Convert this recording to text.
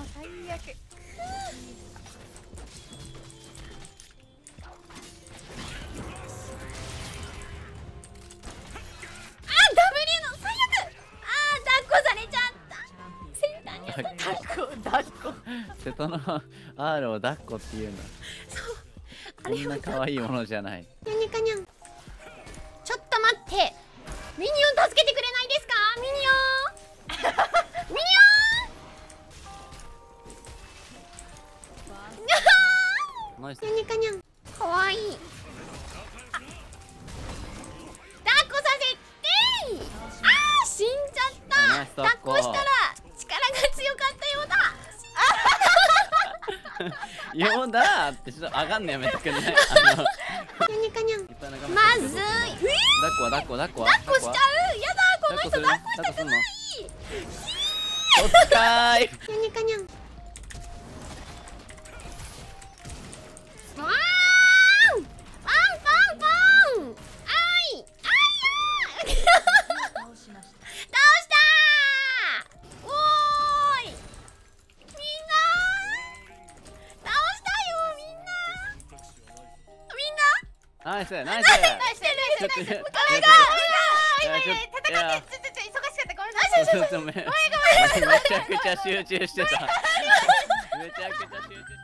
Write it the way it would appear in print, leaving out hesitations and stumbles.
最悪。抱っこ瀬戸の R を抱っこっていうんだ。こんな可愛いものじゃない。 にゃにかにゃん。ちょっと待って、ミニオン助けてくれないですか？ミニオンミニオンナイス。 にゃにかにゃん、かわいい。抱っこさせて。あー、死んじゃった。抱っこしたら力が強かったようだ。 よだーってちょっと上がんのやめてくんない？ にゃにかにゃん、まずい。 抱っこしちゃう。やだ、この人抱っこしたくない。 おつかーい。 にゃにかにゃん。ワーンワンパンパン。あいあいや倒したー。おーい、みんな倒したよ。みんなナイスナイス。 これが今ね、戦ってちょっと忙しかった。ごめんなさい。 めちゃくちゃ集中してた。めちゃくちゃ集中。